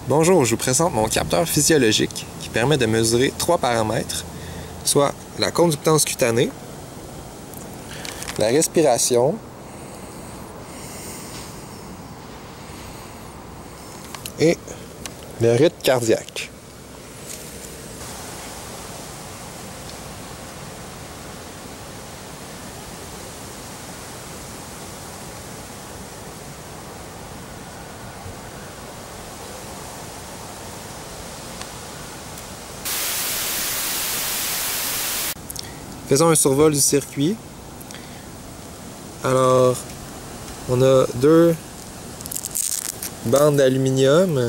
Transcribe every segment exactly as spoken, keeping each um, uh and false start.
Bonjour, je vous présente mon capteur physiologique qui permet de mesurer trois paramètres, soit la conductance cutanée, la respiration et le rythme cardiaque. Faisons un survol du circuit. Alors, on a deux bandes d'aluminium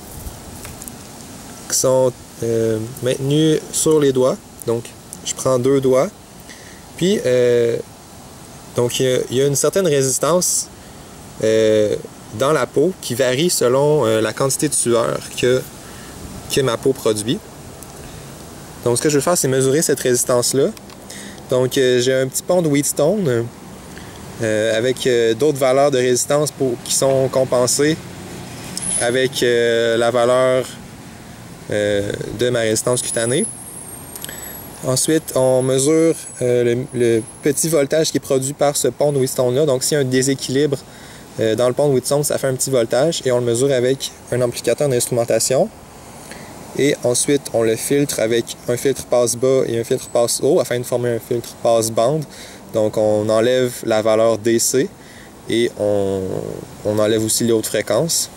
qui sont euh, maintenues sur les doigts. Donc, je prends deux doigts. Puis, euh, donc, il y, y a une certaine résistance euh, dans la peau qui varie selon euh, la quantité de sueur que, que ma peau produit. Donc, ce que je veux faire, c'est mesurer cette résistance-là. Donc, euh, j'ai un petit pont de Wheatstone euh, avec euh, d'autres valeurs de résistance pour, qui sont compensées avec euh, la valeur euh, de ma résistance cutanée. Ensuite, on mesure euh, le, le petit voltage qui est produit par ce pont de Wheatstone-là. Donc, s'il y a un déséquilibre euh, dans le pont de Wheatstone, ça fait un petit voltage et on le mesure avec un amplificateur d'instrumentation. Et ensuite, on le filtre avec un filtre passe-bas et un filtre passe-haut afin de former un filtre passe-bande. Donc, on enlève la valeur D C et on, on enlève aussi les hautes fréquences.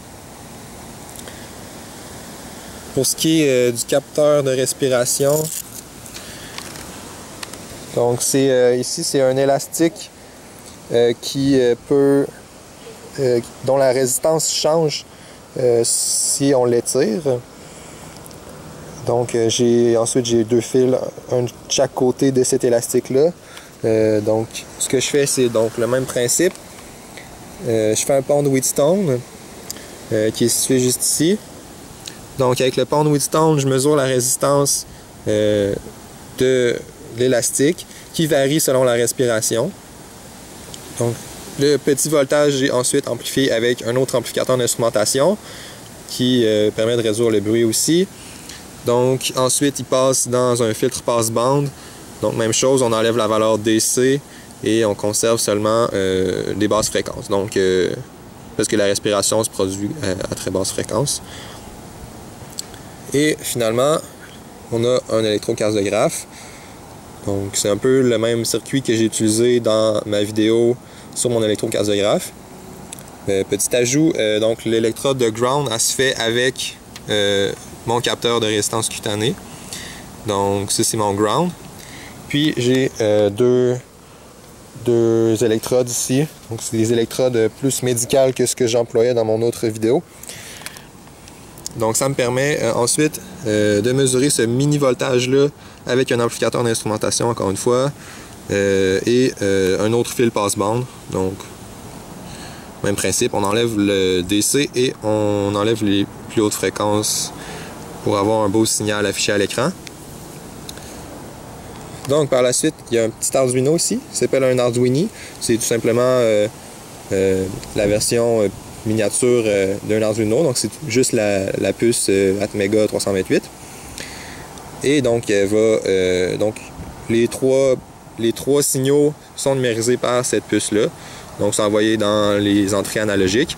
Pour ce qui est euh, du capteur de respiration, donc c'est euh, ici, c'est un élastique euh, qui euh, peut, euh, dont la résistance change euh, si on l'étire. Donc, euh, j'ai ensuite j'ai deux fils, un de chaque côté de cet élastique-là. Euh, donc, ce que je fais, c'est donc le même principe. Euh, je fais un pont de Wheatstone euh, qui est situé juste ici. Donc, avec le pont de Wheatstone, je mesure la résistance euh, de l'élastique qui varie selon la respiration. Donc, le petit voltage est ensuite amplifié avec un autre amplificateur d'instrumentation qui euh, permet de réduire le bruit aussi. Donc, ensuite, il passe dans un filtre passe-bande. Donc, même chose, on enlève la valeur D C et on conserve seulement euh, les basses fréquences. Donc, euh, parce que la respiration se produit à, à très basse fréquence. Et finalement, on a un électrocardiographe. Donc, c'est un peu le même circuit que j'ai utilisé dans ma vidéo sur mon électrocardiographe. Euh, petit ajout, euh, donc l'électrode de ground, elle se fait avec euh, mon capteur de résistance cutanée. Donc, ça, c'est mon ground. Puis, j'ai euh, deux, deux électrodes ici. Donc, c'est des électrodes plus médicales que ce que j'employais dans mon autre vidéo. Donc, ça me permet euh, ensuite euh, de mesurer ce mini voltage-là avec un amplificateur d'instrumentation, encore une fois, euh, et euh, un autre fil passe-bande. Donc, même principe, on enlève le D C et on enlève les plus hautes fréquences pour avoir un beau signal affiché à l'écran. Donc, par la suite, il y a un petit Arduino ici, qui s'appelle un Arduini. C'est tout simplement euh, euh, la version euh, miniature euh, d'un Arduino. Donc, c'est juste la, la puce euh, Atmega trois cent vingt-huit. Et donc, elle va, euh, donc les, trois, les trois signaux sont numérisés par cette puce-là. Donc, c'est envoyé dans les entrées analogiques.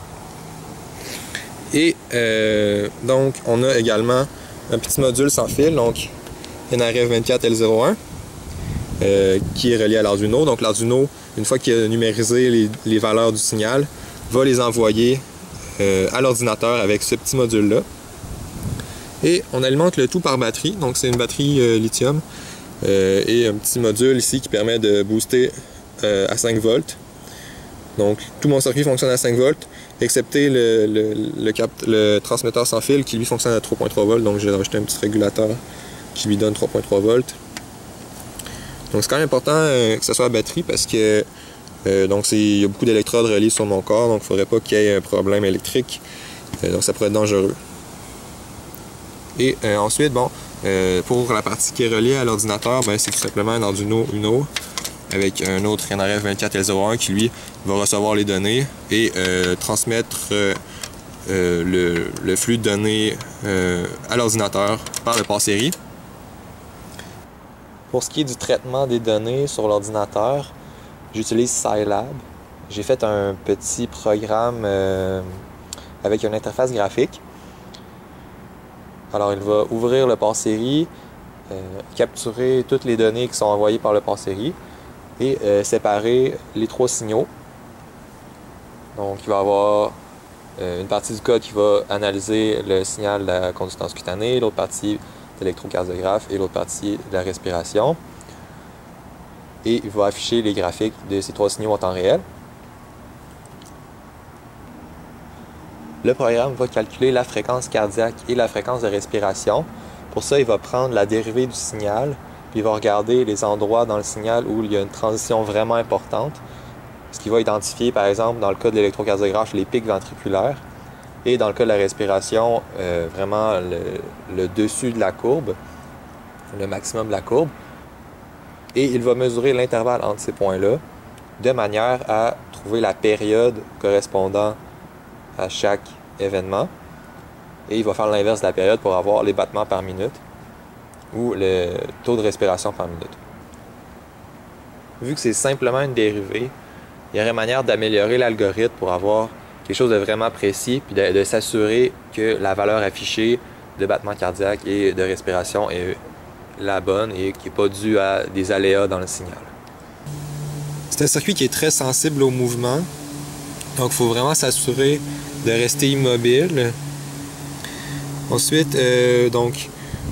Et euh, donc, on a également un petit module sans fil, donc N R F vingt-quatre L zéro un, euh, qui est relié à l'Arduino. Donc, l'Arduino, une fois qu'il a numérisé les, les valeurs du signal, va les envoyer euh, à l'ordinateur avec ce petit module-là. Et on alimente le tout par batterie. Donc, c'est une batterie euh, lithium euh, et un petit module ici qui permet de booster euh, à cinq volts. Donc, tout mon circuit fonctionne à cinq volts, excepté le, le, le, cap, le transmetteur sans fil qui lui fonctionne à trois virgule trois volts. Donc, j'ai rajouté un petit régulateur qui lui donne trois virgule trois volts. Donc, c'est quand même important euh, que ce soit à batterie parce que euh, donc il y a beaucoup d'électrodes reliées sur mon corps. Donc, il ne faudrait pas qu'il y ait un problème électrique. Euh, donc, ça pourrait être dangereux. Et euh, ensuite, bon, euh, pour la partie qui est reliée à l'ordinateur, ben, c'est tout simplement un Arduino Uno avec un autre N R F vingt-quatre L zéro un qui, lui, va recevoir les données et euh, transmettre euh, euh, le, le flux de données euh, à l'ordinateur par le port-série. Pour ce qui est du traitement des données sur l'ordinateur, j'utilise Scilab. J'ai fait un petit programme euh, avec une interface graphique. Alors, il va ouvrir le port-série, euh, capturer toutes les données qui sont envoyées par le port-série et euh, séparer les trois signaux. Donc, il va y avoir euh, une partie du code qui va analyser le signal de la conductance cutanée, l'autre partie de l'électrocardiographe et l'autre partie de la respiration. Et il va afficher les graphiques de ces trois signaux en temps réel. Le programme va calculer la fréquence cardiaque et la fréquence de respiration. Pour ça, il va prendre la dérivée du signal, puis il va regarder les endroits dans le signal où il y a une transition vraiment importante. Ce qui va identifier, par exemple, dans le cas de l'électrocardiographe, les pics ventriculaires. Et dans le cas de la respiration, euh, vraiment le, le dessus de la courbe, le maximum de la courbe. Et il va mesurer l'intervalle entre ces points-là, de manière à trouver la période correspondant à chaque événement. Et il va faire l'inverse de la période pour avoir les battements par minute ou le taux de respiration par minute. Vu que c'est simplement une dérivée, il y aurait manière d'améliorer l'algorithme pour avoir quelque chose de vraiment précis puis de, de s'assurer que la valeur affichée de battement cardiaque et de respiration est la bonne et qui n'est pas due à des aléas dans le signal. C'est un circuit qui est très sensible au mouvement. Donc, il faut vraiment s'assurer de rester immobile. Ensuite, euh, donc,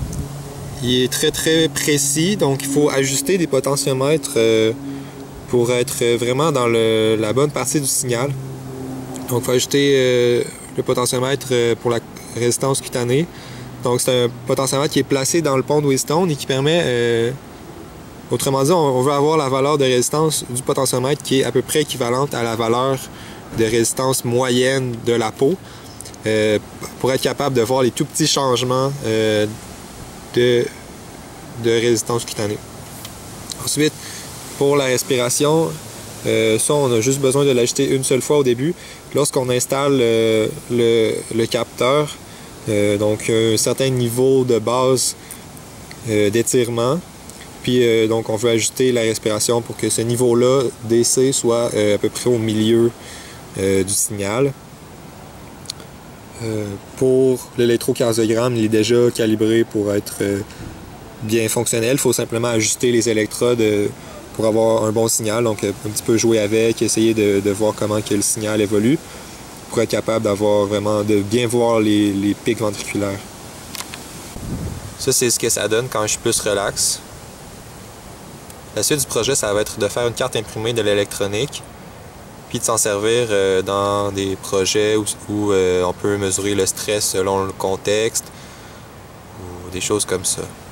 il est très très précis. Donc, il faut ajuster des potentiomètres euh, pour être vraiment dans le, la bonne partie du signal. Donc, il faut ajuster euh, le potentiomètre euh, pour la résistance cutanée. Donc, c'est un potentiomètre qui est placé dans le pont de Wheatstone et qui permet, euh, autrement dit, on, on veut avoir la valeur de résistance du potentiomètre qui est à peu près équivalente à la valeur de résistance moyenne de la peau euh, pour être capable de voir les tout petits changements euh, de, de résistance cutanée. Ensuite, pour la respiration, euh, ça, on a juste besoin de l'ajuster une seule fois au début. Lorsqu'on installe euh, le, le capteur, euh, donc un certain niveau de base euh, d'étirement, puis euh, donc on veut ajuster la respiration pour que ce niveau-là, D C, soit euh, à peu près au milieu Euh, du signal. Euh, pour l'électrocardiogramme, il est déjà calibré pour être euh, bien fonctionnel. Il faut simplement ajuster les électrodes euh, pour avoir un bon signal. Donc, un petit peu jouer avec, essayer de, de voir comment que le signal évolue pour être capable d'avoir vraiment, de bien voir les, les pics ventriculaires. Ça, c'est ce que ça donne quand je suis plus relax. La suite du projet, ça va être de faire une carte imprimée de l'électronique puis de s'en servir euh, dans des projets où, où euh, on peut mesurer le stress selon le contexte ou des choses comme ça.